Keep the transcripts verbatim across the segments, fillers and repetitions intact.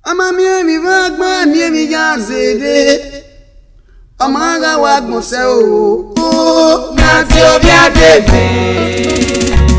Ama mi mi va gba mi mi ya zede. Ama ga wa gbon se o. O na ti obi adefe.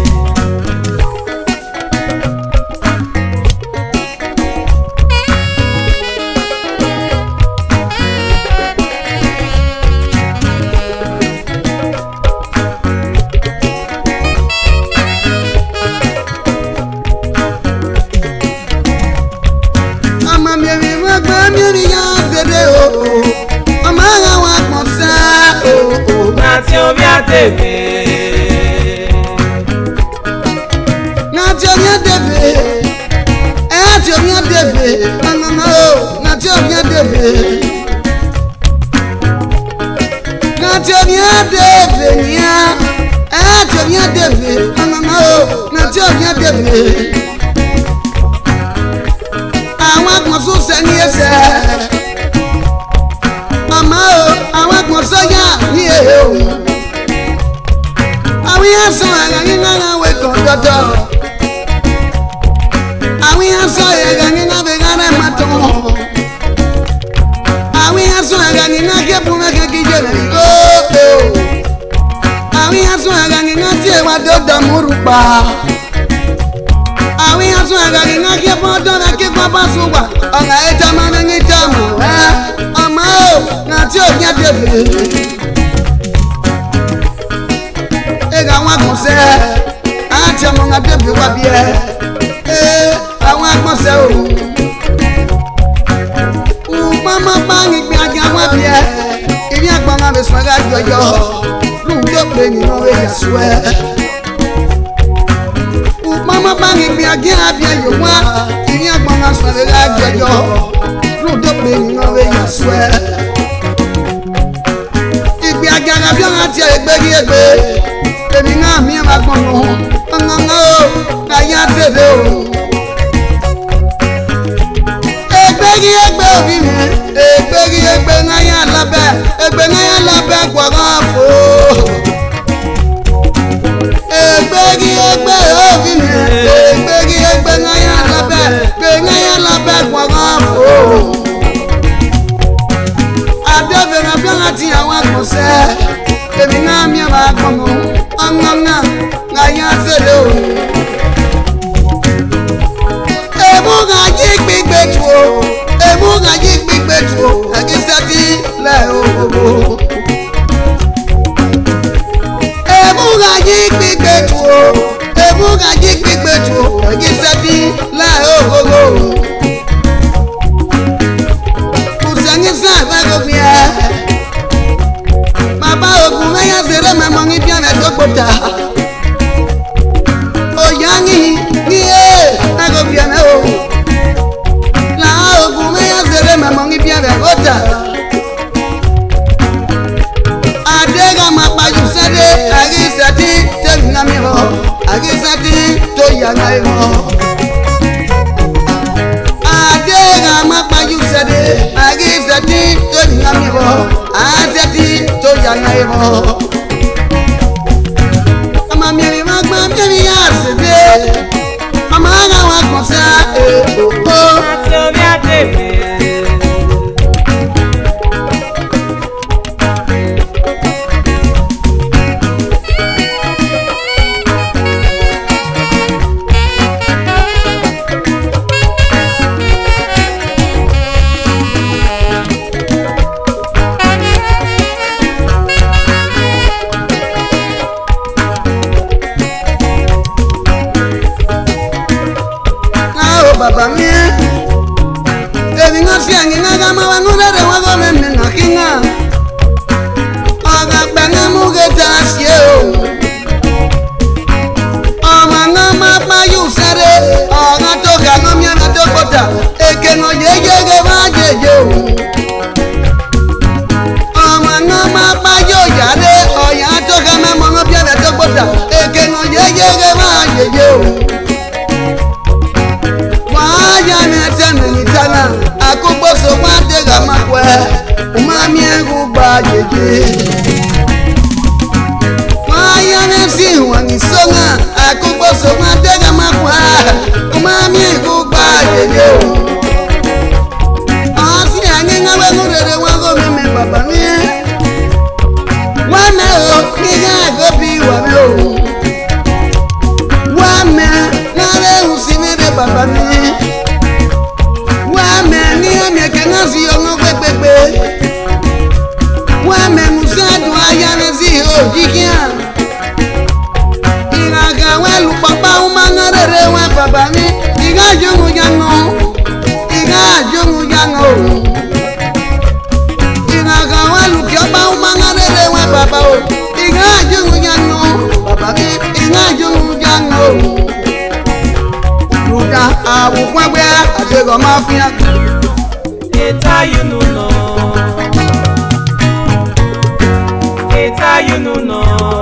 Awi aso agari na ke foto na ke papa suwa oga eta mama ni tamu eh ama o na ti o nya debe e ga wa ko se a ti mo nga debe wa bi e eh awon agbon se o u mama pa ni gbe aga wa bi e ibi agbon ma be so ga jojo lu do pe ni no we swe. Mama bangi mi agi abia yowa ini agbon asore la jojo lu do pe ni no we yaswe igbe agara bi on ati egberi egbe emi na mi agbon no nganga o na ya tebe o egberi egbe obi mi egberi egbe na ya labe egbe na ya labe gwara fo egberi egbe obi mi egberi egbe na ya labe gbe na ya labe gwara fo adebe na bi lati àwọn akose ebi na mi ba komo onnonna na ya sele o ebu ga ji gbigbe tu o ebu ga ji gbigbe tu o agisati le o ebuga ji gbigbe tu o ebuga ji gbigbe tu o gisati la ogogo usani sa ba go bia baba ogun me ya zere me mo ni bia na dogbota oyangi ni e na go bia na o la ogun me ya zere me mo ni bia na gota adega ma pa ju sade agisati te na mi ho agisati to ya na ho adega ma pa ju sade agisati to na mi ho agisati to ya na ho ama mi mi ma gba mi mi asede ama ga wa konsa e o o ati obi adefe. Baba mi ebi nga si anyi nga ga ma wa ngure de wa go me me na kinga aga bana mu ge ta si o ama nga ma pa yu sare aga to ga no mi na to kota eke no ye ye ge ma je je o ama nga ma pa yo ya de o ya to ga ma mo no bi na to kota eke no ye ye ge ma je je o akugbo so wa de ga makwe umami egu ba jeje wa ya ne si wa ni songa akugbo so wa de ga makwe umami egu ba jeje àwòkwẹ́gbẹ́ àtẹ̀gọ̀ máa fi hàn. Eta you no no. Eta you no no.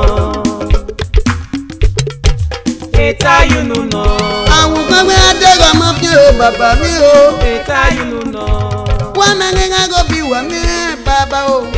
Eta you no no. Àwòkwẹ́gbẹ́ àtẹ̀gọ̀ máa fi hàn bàbá mi o. Eta you no no. Wọ́n mẹ́rin ká kó bí wà mí bàbá o.